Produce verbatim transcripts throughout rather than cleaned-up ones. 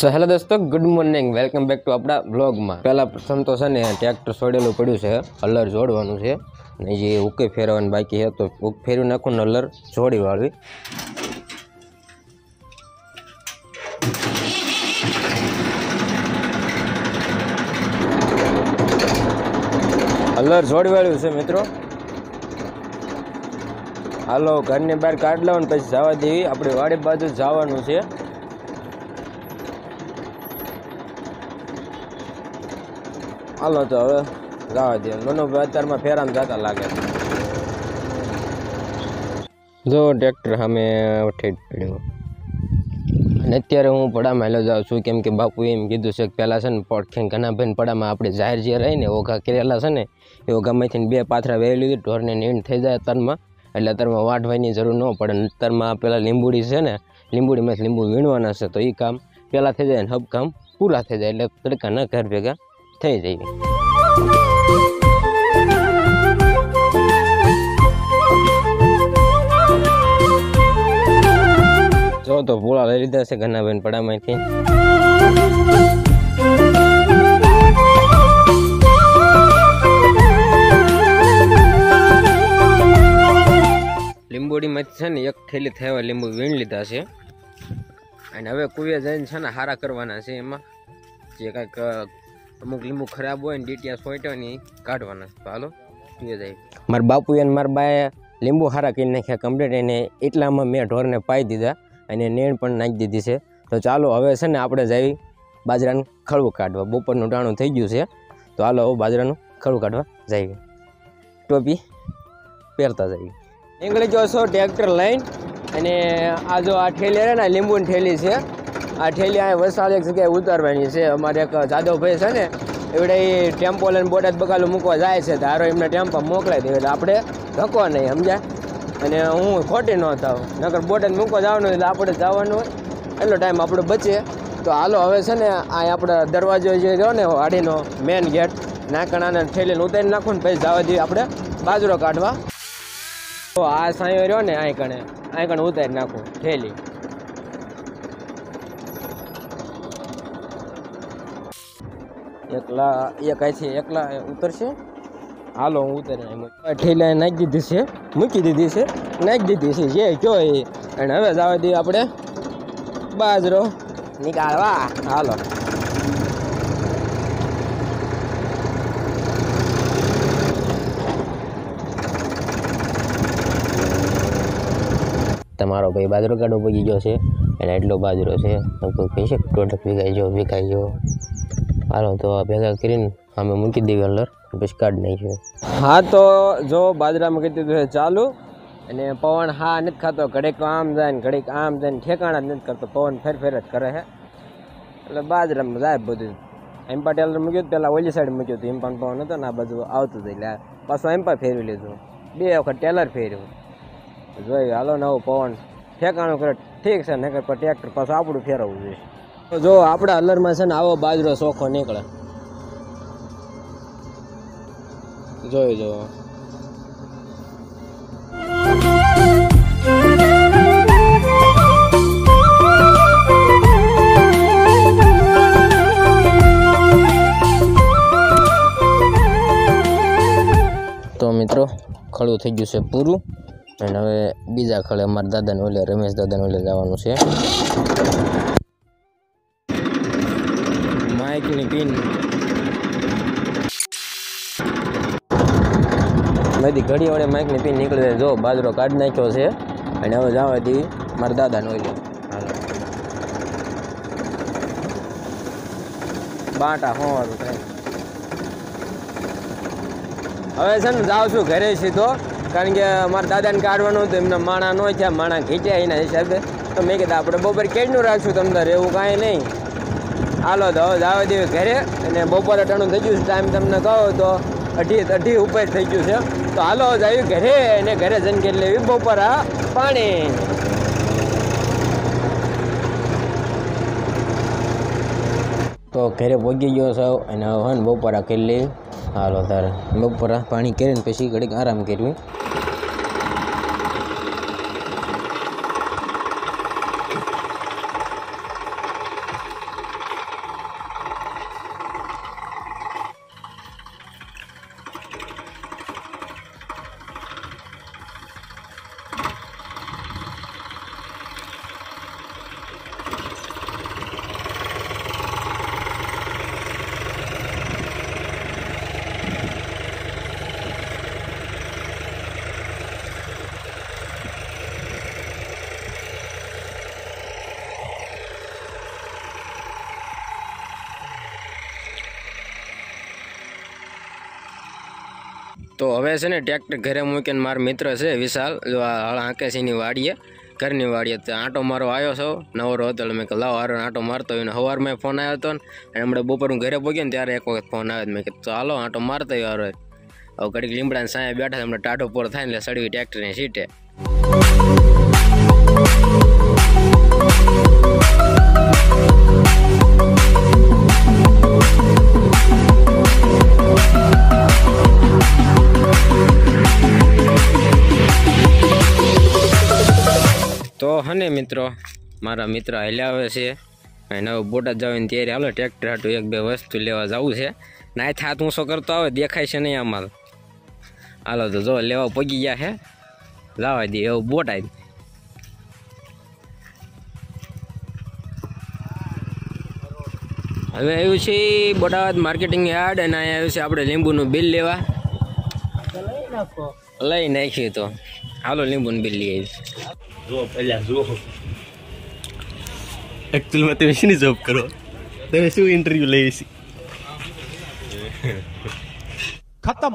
સો hello દોસ્તો, good morning, welcome back to આપણા બ્લોગમાં. પહેલાં પ્રથમ તો છે ને ટ્રેક્ટર છોડેલું પડ્યું છે, હલર જોડવાનું છે ને જે ઉકે ફેરવાનું બાકી છે તો ઉક ફેરવી નાખું ને હલર જોડી વાળવી. હલર જોડી વાળ્યું છે મિત્રો. હાલો ઘરની બહાર કાઢ લાવો ને પછી જવા દેવી. આપણે વાડી બાજુ જવાનું છે. હાલો તો હવે જવા દે. મનોભાઈ અત્યારમાં ફેરામાં જતા લાગે. જો ટ્રેક્ટર સામે ઠેઠ પડ્યો અને અત્યારે હું પડામાં હેલો જાઉં છું, કેમ કે બાપુ એમ કીધું છે કે પહેલાં છે ને પડખે ઘણા ભાઈને પડામાં આપણે જાહેર જે રહી ને ઓઘા કરેલા છે ને એ ઓઘામાંથી બે પાથરા વહી લીધી. ઢોરને નીંદ થઈ જાય તરમાં, એટલે અત્યારમાં વાટવાની જરૂર ન પડે. અત્યારમાં પેલા લીંબુડી છે ને, લીંબુડીમાંથી લીંબુ વીણવાના છે તો એ કામ પહેલાં થઈ જાય ને હબ કામ પૂરા થઈ જાય, એટલે તડકા ન ઘર ભેગા થઈ જાય. જો તો પૂળા લઈ લીધા છે ઘણા બેન પડામાંથી. લીંબોડીમાંથી છે ને એક થેલી થયા લીંબુ વીણ લીધા છે અને હવે કુવે જઈને છે ને હારા કરવાના છે. એમાં જે કાંઈક અમુક લીંબુ ખરાબ હોય ને ડીટિયા સોટ્યા ને કાઢવાના. તો હાલો કુવે જાય. મારા બાપુ એને મારા બાએ લીંબુ હારા કરી નાખ્યા કમ્પ્લીટ, એને એટલામાં મેં ઢોરને પાઈ દીધા અને નેણ પણ નાખી દીધી છે. તો ચાલો હવે છે ને આપણે જઈ બાજરાનું ખળવું કાઢવા. બપોરનું ટાણું થઈ ગયું છે તો હાલો હવે બાજરાનું ખળવું કાઢવા જઈએ. ટોપી પહેરતા જઈએ. નીકળી ગયો છો ટ્રેક્ટર લઈને અને આ જો આ ઠેલી રહે ને લીંબુની ઠેલી છે. આ ઠેલી આ વસાડ એક જગ્યાએ ઉતારવાની છે. અમારે એક જાદવભાઈ છે ને એવડે એ ટેમ્પો લઈને બોટાદ બકાલું મૂકવા જાય છે, તો હારો એમને ટેમ્પો મોકલાવી દે એટલે આપણે ધક્કો નહીં, સમજ્યા? અને હું ખોટી ન થાવ, નકર બોટાદ મૂકવા જવાનું એટલે આપણે જવાનું હોય એટલો ટાઈમ આપણો બચે. તો હાલો હવે છે ને આ આપણે દરવાજો જે રહ્યો ને વાડીનો મેન ગેટ નાકણાને ઠેલીને ઉતારી નાખું ને પછી જવા દઈએ આપણે બાજરો કાઢવા. તો આ સાંયો રહ્યો ને આ કણે આ કણે ઉતારી નાખું ઠેલી. એકલા એક આથી એકલા ઉતરશે. હાલો હું ઉતરી ઠેલા નાખી દીધી છે, મૂકી દીધી છે, નાખી દીધી છે જે કયો એ. અને હવે જવા દઈએ આપણે બાજરો નીકાળવા. હાલો તમારો ભાઈ બાજરો કાઢો પગી ગયો છે અને એટલો બાજરો છે લગભગ કહી શકે પ્રોડક્ટ વિકાઈ ગયો વિકાઈ ગયો. હાલો તો ભેગા કરીને અમે મૂકી દઈએ અંદર પછી કાઢી નાખ્યું. હા તો જો બાજરામાં કહી દીધું છે ચાલુ અને પવન હા નથી ખાતો. ઘડીક આમ જાય ને ઘડીક આમ જાય ને ઠેકાણા જ નથી કરતો, પવન ફેર ફેર જ કરે છે એટલે બાજરામાં જાય બધું. એમ્પા ટેલર મૂક્યું પહેલાં ઓલી સાઈડ મૂક્યું હતું, એમ્પાન પવન હતો ને આ બાજુ આવતું હતું એટલે પાછું એમ્પા ફેરવી લીધું. બે વખત ટેલર ફેર્યું. જોયું હાલો નવું પવન ઠેકાણું કરે ઠીક છે, નકર પર ટ્રેક્ટર પાછું આપણું ફેરવવું જોઈએ. તો જો આપણા હલરમાં છે ને આવો બાજરો ચોખ્ખો નીકળે. જોઈ જો તો મિત્રો ખડું થઈ ગયું છે પૂરું અને હવે બીજા ખડે અમારા દાદાને ઓલે રમેશ દાદાને ઓલે જવાનું છે. માઇકની પિન બધી ઘડી વડે માઇકની પિન નીકળી જાય. જો બાજરો કાઢી નાખ્યો છે અને હવે જવા દઈએ મારા દાદાને ઓલે. હાલો બાટા હોવાનું થાય. હવે છે ને જાઉં છું ઘરે સીધો, કારણ કે મારા દાદાને કાઢવાનું હતું. એમના માણા ન થયા, માણા ખીચ્યા એના હિસાબે. તો મેં કીધું આપણે બપોર કેટલું રાખશું તમને એવું કાંઈ નહીં. હાલો તો હવે જવા દેવી ઘરે અને બપોરે ટાણું થઈ ગયું છે. ટાઈમ તમને કહો તો અઢી અઢી ઉપર થઈ ગયું છે. તો હાલો જાય ઘરે અને ઘરે જઈને કે લેવી બપોરા પાણી. તો ઘરે પહોંચી ગયો સાવ અને હવે ને બપોરા કરી લેવી. હાલો તારે બપોરા પાણી કરીને પછી ઘડીક આરામ કરવી. तो हवे से ने ट्रेक्टर घरे मूकीने मार मित्र है विशाल जो हळ हांके छे एनी वाડીએ घरनी वाડીએ तो आटो मारो आयो छो नवरो હતો मैं કે લાવ હારો आटो मारतो હોય ने हवार में फोन आयो तो અને હમણે બપોર હું ઘરે પોગ્યો ને ત્યારે એક વખત फोन આવ્યો मैं કે ચાલો आटो मारतो यार હવે ઘડીક લીમડાને સાયા બેઠા હમણે ટાઢો પોર થાય ને એટલે સડવી ટ્રેક્ટરની સીટે तो हने मित्रों मारा मित्र हाल्या आवे छे अने हवे बोटाद जवानी तैयारी हालो ट्रेक्टर हाटू एक बे वस्तु लेवा जावुं छे नाय थात ऊंचो करतो आवे देखाय छे नहीं आमाल हालो तो जो लेवा पगी गया है लावा दे एवो बोटाद हवे आव्युं छे बोटाद मार्केटिंग यार्ड अने अहींया आव्युं छे आपणे લીંબુનું बिल लेवा लई नाखो लई नाख्युं तो हालो લીંબુનું बिल लई जो पहला जो एक्चुअल में તમે શની જોબ કરો તમે શું ઇન્ટરવ્યુ લઈ છે ખતમ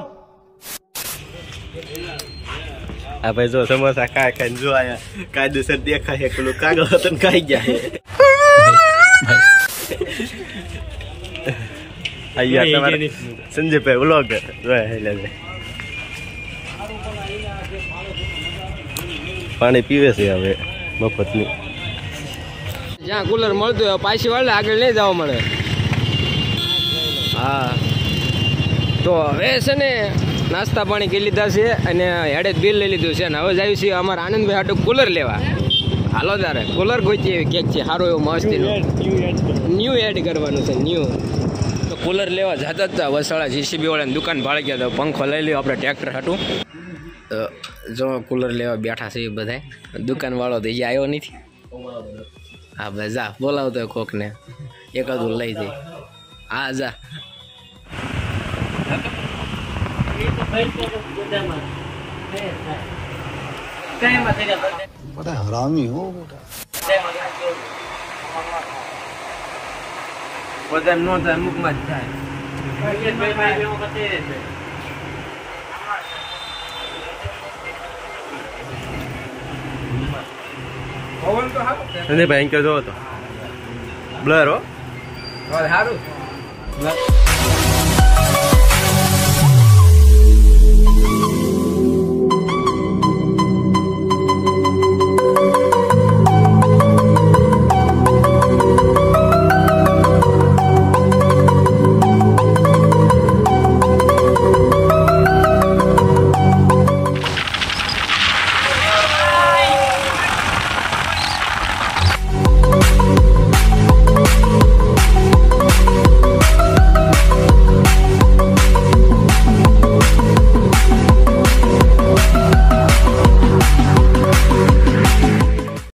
આ ભાઈ જો સમોસા ખાય ખાય જો આયા કાયદેસર દેખાય છે પેલું કાગળ હતો ને ખાઈ ગયા છે આયા તમારા સંજય ભાઈ વ્લોગ જો હેલે पानी पीवे से हवे मफतनी ज्यां कूलर मळतुं होय पाછી वाळे आगळ नहीं जाव मळे हाँ तो हवे छे ने नास्ता पाणी કરી લીધા છે અને હેડે બિલ લઈ લીધું છે અને હવે જાવી છે અમાર આનંદભાઈ હાટુ કૂલર લેવા હાલો તારે કૂલર ગોતી એવી કેક છે સારો એવો મસ્તીનો ન્યુ એડ કરવાનું છે ન્યુ તો કૂલર લેવા જતા હતા વસાળા જીસીબી વાળાની દુકાન ભાળે ગયા તો પંખો લઈ લ્યો આપણે ટ્રેક્ટર હાટું तो जो कूलर लेवा बैठा से बधाई दुकान वालों तो ये आयो नहीं थी हाँ भाई जा बोलाओ तो कोक ने एक आध लई दे आ जा बड़ा हरामी हो बेटा नो था मुख मत जाए અને ભયંકર જો તો બ્લર હો હારું